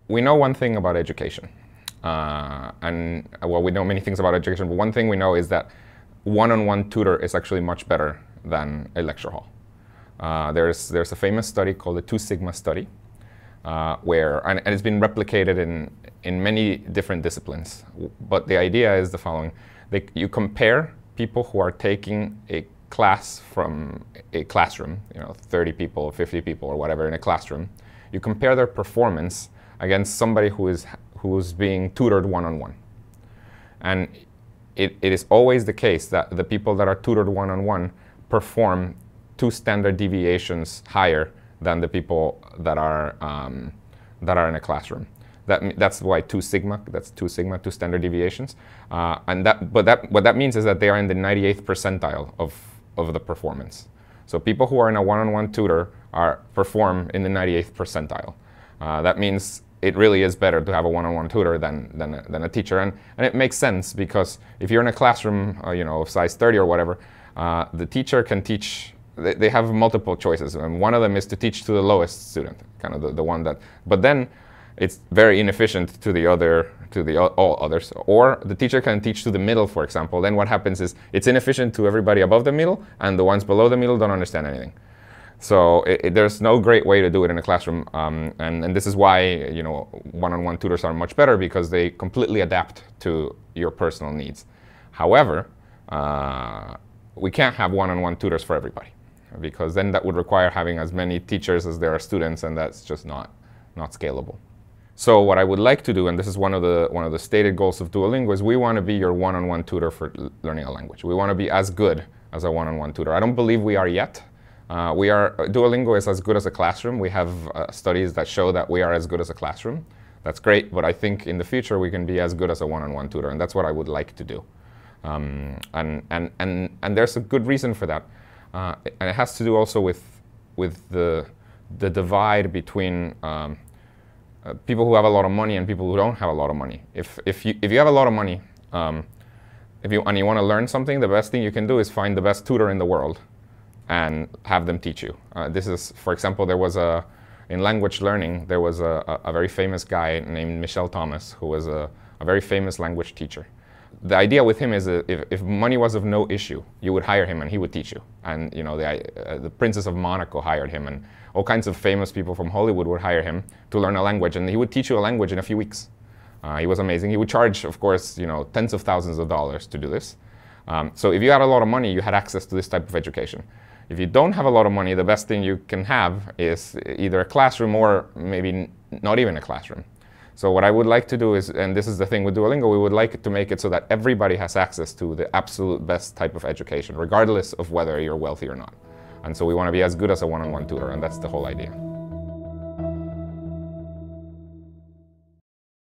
we know one thing about education. Well, we know many things about education, but one thing we know is that one-on-one tutor is actually much better than a lecture hall. There's a famous study called the 2 Sigma study, and it's been replicated in many different disciplines. But the idea is the following. You compare people who are taking a class from a classroom, 30 people, 50 people, or whatever in a classroom. You compare their performance against somebody who's being tutored one-on-one. And it is always the case that the people that are tutored one-on-one perform 2 standard deviations higher than the people that are in a classroom. That's why 2 sigma, 2 standard deviations. What that means is that they are in the 98th percentile of the performance. So people who are in a one-on-one tutor perform in the 98th percentile. That means it really is better to have a one-on-one tutor than a teacher. And it makes sense because if you're in a classroom of size 30 or whatever, the teacher can teach. They have multiple choices, and one of them is to teach to the lowest student, kind of the one that. But then it's very inefficient to all others. Or the teacher can teach to the middle, for example. Then what happens is it's inefficient to everybody above the middle, and the ones below the middle don't understand anything. So there's no great way to do it in a classroom, and this is why one-on-one tutors are much better, because they completely adapt to your personal needs. However, we can't have one-on-one tutors for everybody, because then that would require having as many teachers as there are students, and that's just not scalable. So what I would like to do, and this is one of the stated goals of Duolingo, is we want to be your one-on-one tutor for learning a language. We want to be as good as a one-on-one tutor. I don't believe we are yet. Duolingo is as good as a classroom. We have studies that show that we are as good as a classroom. That's great, but I think in the future we can be as good as a one-on-one tutor, and that's what I would like to do. And there's a good reason for that, and it has to do also with the divide between people who have a lot of money and people who don't have a lot of money. If you have a lot of money, and you want to learn something, the best thing you can do is find the best tutor in the world and have them teach you. This is, for example, in language learning, there was a very famous guy named Michel Thomas, who was a very famous language teacher. The idea with him is that if money was of no issue, you would hire him and he would teach you. And the Princess of Monaco hired him, and all kinds of famous people from Hollywood would hire him to learn a language, and he would teach you a language in a few weeks. He was amazing. He would charge, of course, tens of thousands of dollars to do this. So if you had a lot of money, you had access to this type of education. If you don't have a lot of money, the best thing you can have is either a classroom or maybe not even a classroom. So what I would like to do is, and this is the thing with Duolingo, we would like to make it so that everybody has access to the absolute best type of education, regardless of whether you're wealthy or not. And so we want to be as good as a one-on-one tutor, and that's the whole idea.